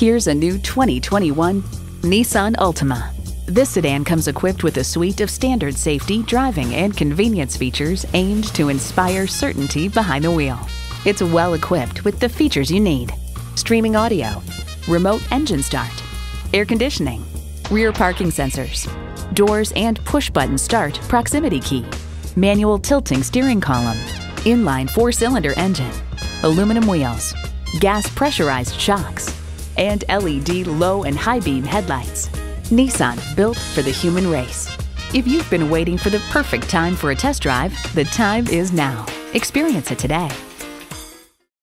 Here's a new 2021 Nissan Altima. This sedan comes equipped with a suite of standard safety, driving, and convenience features aimed to inspire certainty behind the wheel. It's well equipped with the features you need: streaming audio, remote engine start, air conditioning, rear parking sensors, doors and push-button start proximity key, manual tilting steering column, inline 4-cylinder engine, aluminum wheels, gas pressurized shocks, and LED low and high beam headlights. Nissan, built for the human race. If you've been waiting for the perfect time for a test drive, the time is now. Experience it today.